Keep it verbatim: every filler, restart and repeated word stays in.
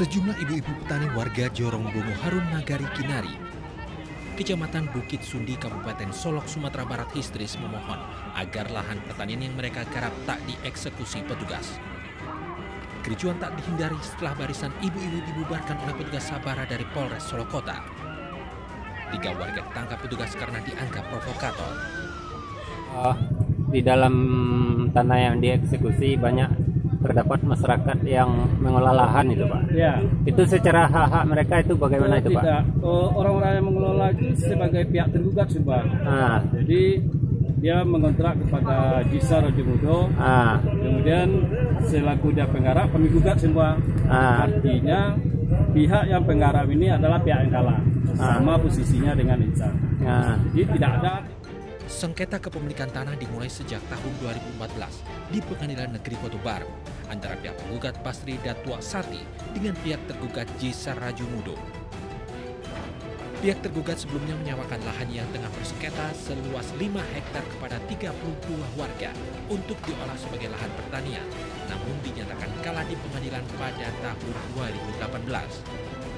Sejumlah ibu-ibu petani warga Jorong Bongo Harun Nagari Kinari, Kecamatan Bukit Sundi, Kabupaten Solok, Sumatera Barat histeris memohon agar lahan pertanian yang mereka garap tak dieksekusi petugas. Kericuan tak dihindari setelah barisan ibu-ibu dibubarkan oleh petugas sabara dari Polres Solok Kota. Tiga warga ditangkap petugas karena dianggap provokator. Uh, di dalam tanah yang dieksekusi banyak terdapat masyarakat yang mengelola lahan itu, Pak. Ya. Itu secara hak-hak mereka itu bagaimana oh, itu, tidak. Pak? Oh, orang-orang yang mengelola itu sebagai pihak tergugat, sih, Pak. Ah. Jadi dia mengontrak kepada Jisa Rajomudo. Ah. Kemudian selaku dia penggarap, kami gugat semua. Ah. Artinya pihak yang penggarap ini adalah pihak yang kalah, sama ah. posisinya dengan Insan. Ah. Jadi tidak ada. Sengketa kepemilikan tanah dimulai sejak tahun dua ribu empat belas di Pengadilan Negeri Kota Baru antara pihak penggugat Basri Datua Sati dengan pihak tergugat Jisa Rajomudo. Pihak tergugat sebelumnya menyewakan lahan yang tengah bersengketa seluas lima hektar kepada tiga puluh dua warga untuk diolah sebagai lahan pertanian, namun dinyatakan kalah di pengadilan pada tahun dua ribu delapan belas.